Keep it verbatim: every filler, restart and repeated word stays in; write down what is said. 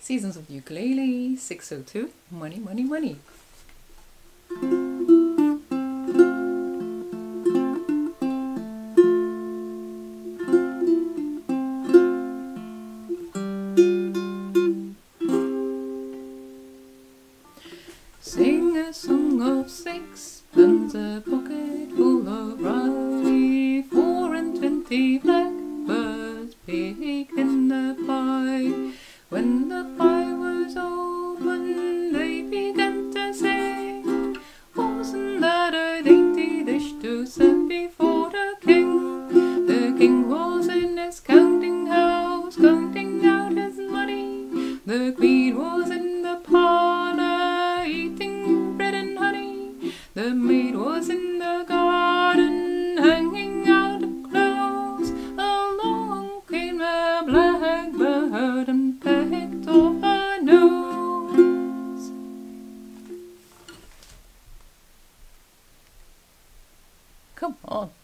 Seasons of Ukulele, six oh two, Money, Money, Money. Sing a song of sixpence, a pocket full of rye, four and twenty blackbirds baked in the pie. When the pie was open, they began to sing, wasn't that a dainty dish to set before the king? The king was in his counting house, counting out his money. The queen was in the parlour, eating bread and honey. The maid was in the garden, hanging out the clothes. Along came a blackbird and pecked off her nose. Come on.